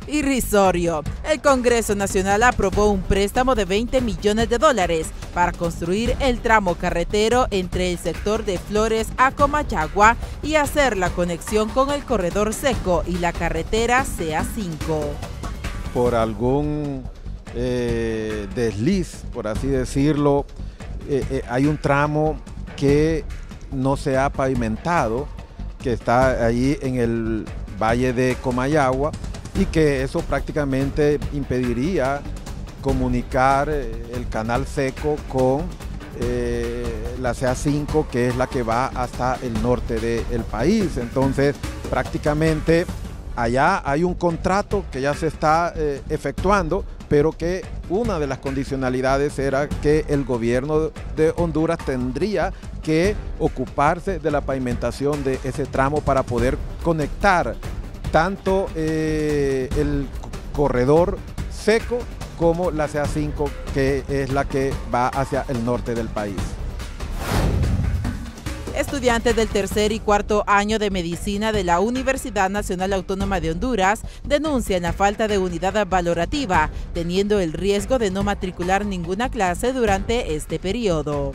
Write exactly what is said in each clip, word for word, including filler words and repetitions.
Irrisorio. El Congreso Nacional aprobó un préstamo de veinte millones de dólares para construir el tramo carretero entre el sector de Flores a Comayagua y hacer la conexión con el corredor seco y la carretera C A cinco. Por algún eh, desliz, por así decirlo, eh, eh, hay un tramo que no se ha pavimentado, que está allí en el valle de Comayagua, y que eso prácticamente impediría comunicar el canal seco con eh, la C A cinco, que es la que va hasta el norte del país. Entonces, prácticamente allá hay un contrato que ya se está eh, efectuando, pero que una de las condicionalidades era que el gobierno de Honduras tendría que ocuparse de la pavimentación de ese tramo para poder conectar tanto eh, el corredor seco como la C A cinco, que es la que va hacia el norte del país. Estudiantes del tercer y cuarto año de medicina de la Universidad Nacional Autónoma de Honduras denuncian la falta de unidad valorativa, teniendo el riesgo de no matricular ninguna clase durante este periodo.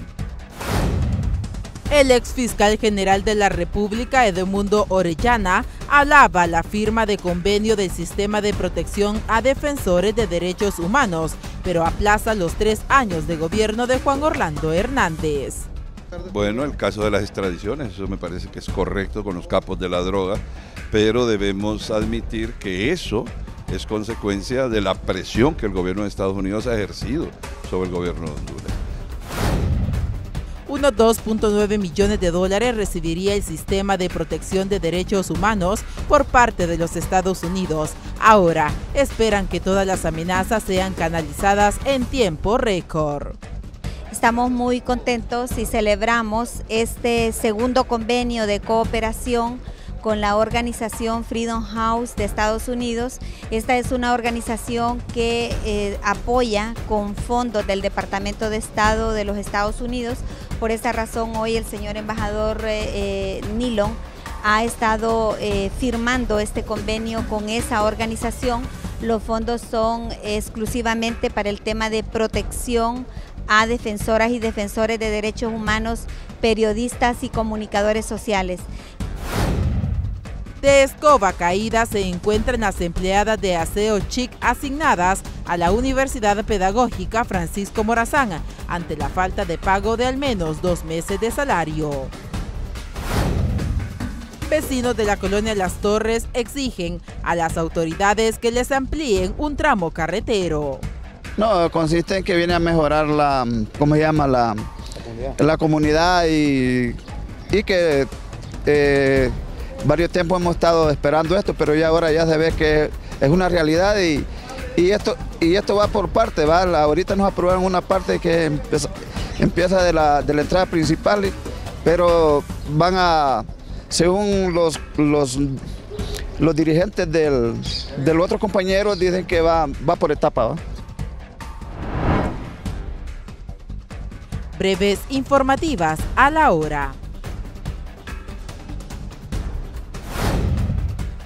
El ex fiscal general de la República, Edmundo Orellana, alaba la firma de convenio del Sistema de Protección a Defensores de Derechos Humanos, pero aplaza los tres años de gobierno de Juan Orlando Hernández. Bueno, el caso de las extradiciones, eso me parece que es correcto con los capos de la droga, pero debemos admitir que eso es consecuencia de la presión que el gobierno de Estados Unidos ha ejercido sobre el gobierno de Honduras. Unos dos punto nueve millones de dólares recibiría el Sistema de Protección de Derechos Humanos por parte de los Estados Unidos. Ahora esperan que todas las amenazas sean canalizadas en tiempo récord. Estamos muy contentos y celebramos este segundo convenio de cooperación con la organización Freedom House de Estados Unidos. Esta es una organización que eh, apoya con fondos del Departamento de Estado de los Estados Unidos. Por esta razón, hoy el señor embajador eh, eh, Nilon ha estado eh, firmando este convenio con esa organización. Los fondos son exclusivamente para el tema de protección a defensoras y defensores de derechos humanos, periodistas y comunicadores sociales. De escoba caída se encuentran las empleadas de aseo chic asignadas a la Universidad Pedagógica Francisco Morazán ante la falta de pago de al menos dos meses de salario. Vecinos de la colonia Las Torres exigen a las autoridades que les amplíen un tramo carretero. No, consiste en que viene a mejorar la, ¿cómo se llama? La, la comunidad y, y que eh, varios tiempos hemos estado esperando esto, pero ya ahora ya se ve que es una realidad y, y, esto, y esto va por parte, ¿va? Ahorita nos aprobaron una parte que empieza, empieza de, la, de la entrada principal, pero van a, según los, los, los dirigentes del, del otro compañero, dicen que va, va por etapa, ¿va? Breves informativas a la hora.